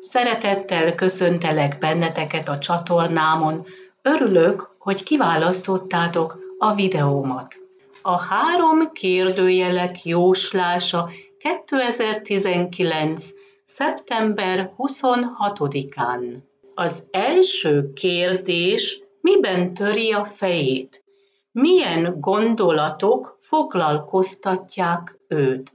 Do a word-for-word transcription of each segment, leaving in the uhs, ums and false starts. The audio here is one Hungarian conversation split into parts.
Szeretettel köszöntelek benneteket a csatornámon. Örülök, hogy kiválasztottátok a videómat. A három kérdőjelek jóslása kétezer-tizenkilenc. szeptember huszonhatodikán. Az első kérdés miben töri a fejét? Milyen gondolatok foglalkoztatják őt?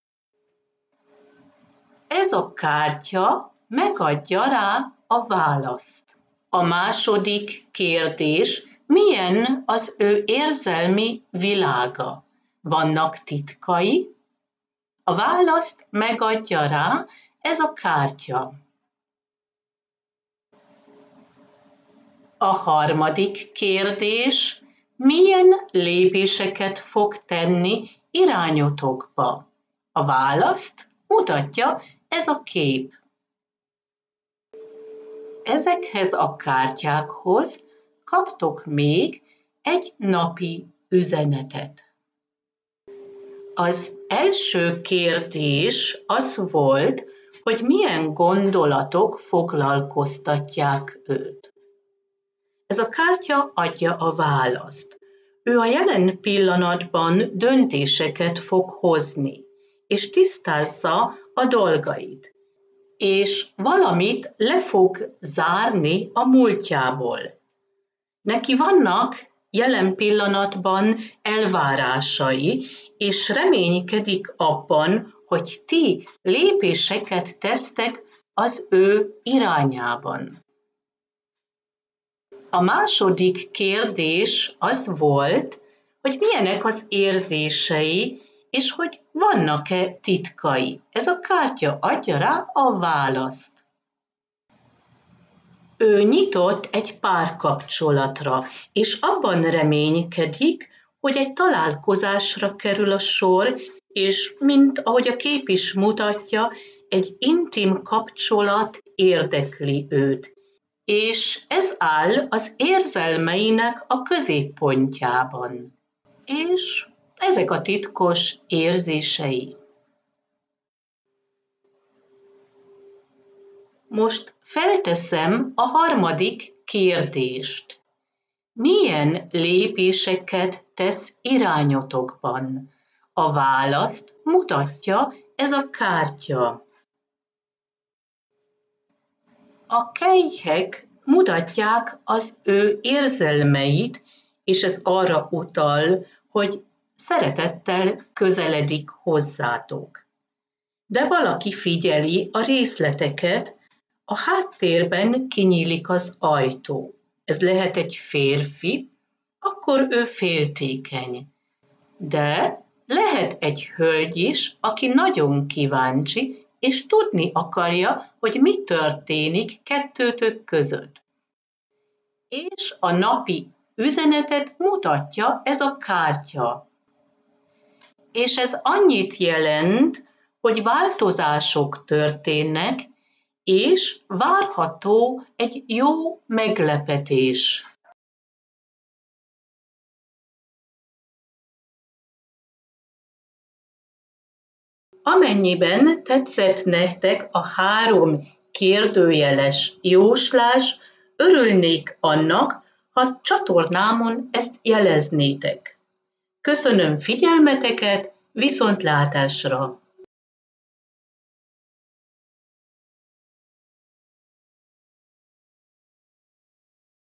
Ez a kártya megadja rá a választ. A második kérdés, milyen az ő érzelmi világa? Vannak titkai? A választ megadja rá ez a kártya. A harmadik kérdés, milyen lépéseket fog tenni irányotokba? A választ mutatja ez a kép. Ezekhez a kártyákhoz kaptok még egy napi üzenetet. Az első kérdés az volt, hogy milyen gondolatok foglalkoztatják őt. Ez a kártya adja a választ. Ő a jelen pillanatban döntéseket fog hozni, és tisztázza a dolgait, és valamit le fog zárni a múltjából. Neki vannak jelen pillanatban elvárásai, és reménykedik abban, hogy ti lépéseket tesztek az ő irányában. A második kérdés az volt, hogy milyenek az érzései, és hogy vannak-e titkai. Ez a kártya adja rá a választ. Ő nyitott egy párkapcsolatra, és abban reménykedik, hogy egy találkozásra kerül a sor, és mint ahogy a kép is mutatja, egy intim kapcsolat érdekli őt. És ez áll az érzelmeinek a középpontjában. És ezek a titkos érzései. Most felteszem a harmadik kérdést. Milyen lépéseket tesz irányotokban? A választ mutatja ez a kártya. A kelyhek mutatják az ő érzelmeit, és ez arra utal, hogy szeretettel közeledik hozzátok. De valaki figyeli a részleteket, a háttérben kinyílik az ajtó. Ez lehet egy férfi, akkor ő féltékeny. De lehet egy hölgy is, aki nagyon kíváncsi, és tudni akarja, hogy mi történik kettőtök között. És a napi üzenetet mutatja ez a kártya. És ez annyit jelent, hogy változások történnek, és várható egy jó meglepetés. Amennyiben tetszett nektek a három kérdőjeles jóslás, örülnék annak, ha csatornámon ezt jeleznétek. Köszönöm figyelmeteket, viszontlátásra!